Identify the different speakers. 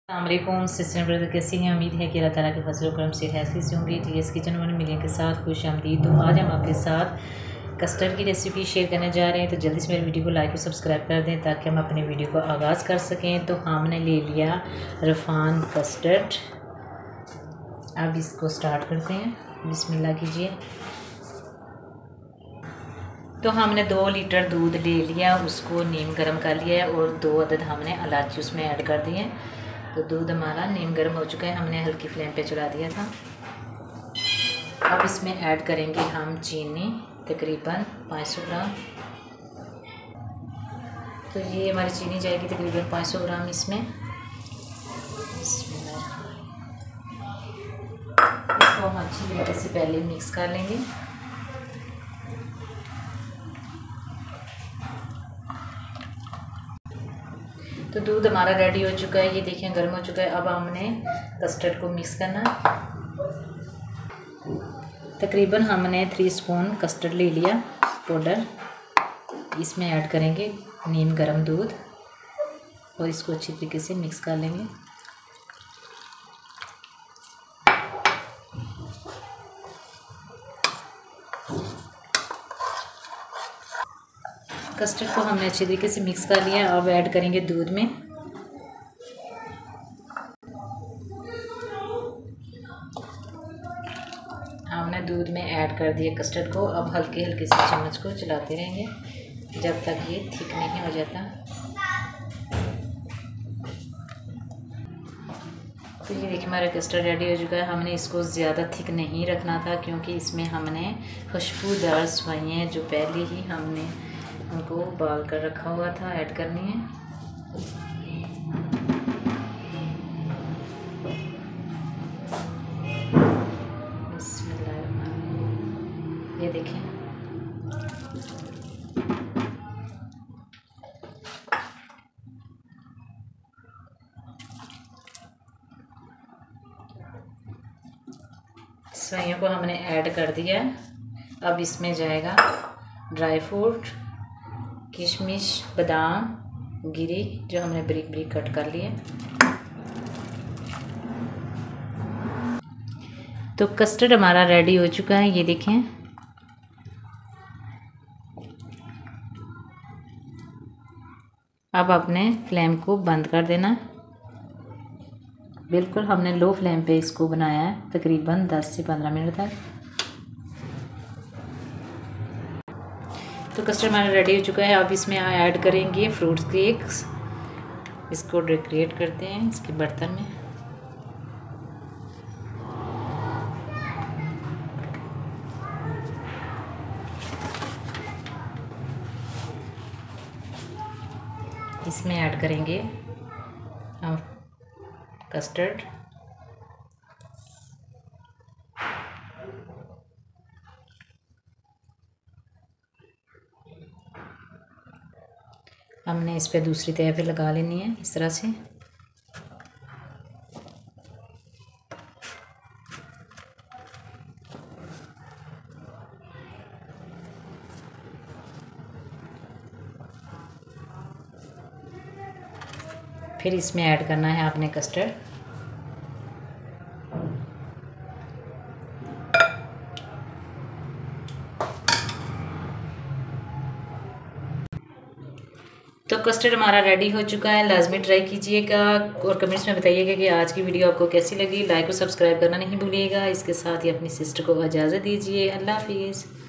Speaker 1: अस्सलामुअलैकुम sister brother, कैसी हैं? उम्मीद है कि अल्लाह ताला के फजल करम से हैसी से होंगी। टीएस किचन वन मिलियन के साथ खुश आमदीद। तो आज हम आपके साथ कस्टर्ड की रेसिपी शेयर करने जा रहे हैं। तो जल्दी से मेरी वीडियो को लाइक और सब्सक्राइब कर दें ताकि हम अपने वीडियो को आगाज़ कर सकें। तो हमने ले लिया रफान कस्टर्ड। अब इसको स्टार्ट करते हैं। बिस्मिल्लाह कीजिए। तो हमने 2 लीटर दूध ले लिया, उसको नीम गर्म कर लिया है और 2 अदद हमने इलायची उसमें ऐड कर दी है। तो दूध हमारा नीम गर्म हो चुका है, हमने हल्की फ्लेम पे चला दिया था। अब इसमें ऐड करेंगे हम चीनी, तकरीबन 500 ग्राम। तो ये हमारी चीनी जाएगी तकरीबन 500 ग्राम इसमें। इसको हम अच्छी तरीके से पहले मिक्स कर लेंगे। तो दूध हमारा रेडी हो चुका है, ये देखें गर्म हो चुका है। अब हमने कस्टर्ड को मिक्स करना है। तकरीबन हमने 3 स्पून कस्टर्ड ले लिया पाउडर। इसमें ऐड करेंगे नीम गर्म दूध और इसको अच्छी तरीके से मिक्स कर लेंगे। कस्टर्ड को हमने अच्छी तरीके से मिक्स कर लिया। अब ऐड करेंगे दूध में। हमने दूध में ऐड कर दिया कस्टर्ड को। अब हल्के हल्के से चम्मच को चलाते रहेंगे जब तक ये थिक नहीं हो जाता। तो ये देखिए हमारा कस्टर्ड रेडी हो चुका है। हमने इसको ज़्यादा थिक नहीं रखना था क्योंकि इसमें हमने खुशबूदार सेवइयाँ जो पहले ही हमने उनको उबाल कर रखा हुआ था ऐड करनी है। ये देखें सेवइयों को हमने ऐड कर दिया। अब इसमें जाएगा ड्राई फ्रूट, किशमिश, बादाम, गिरी जो हमने बारीक बारीक कट कर लिए। तो कस्टर्ड हमारा रेडी हो चुका है, ये देखें। अब अपने फ्लेम को बंद कर देना। बिल्कुल हमने लो फ्लेम पे इसको बनाया है तकरीबन 10 से 15 मिनट तक। तो कस्टर्ड हमारा रेडी हो चुका है। अब इसमें ऐड करेंगे फ्रूट केक्स। इसको डेकोरेट करते हैं इसके बर्तन में। इसमें ऐड करेंगे हम कस्टर्ड। हमने इस पे दूसरी तह पे लगा लेनी है इस तरह से। फिर इसमें ऐड करना है आपने कस्टर्ड। तो कस्टर्ड हमारा रेडी हो चुका है। लाजमी ट्राई कीजिएगा और कमेंट्स में बताइएगा कि आज की वीडियो आपको कैसी लगी। लाइक और सब्सक्राइब करना नहीं भूलिएगा। इसके साथ ही अपनी सिस्टर को इजाज़त दीजिए। अल्लाह हाफिज़।